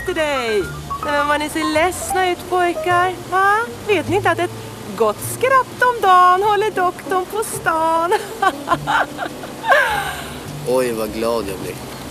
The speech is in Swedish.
efter dig. Nej, men vad ni ser ledsna ut, pojkar. Va? Vet ni inte att ett gott skratt om dagen håller doktorn på stan? Oj, vad glad jag blir.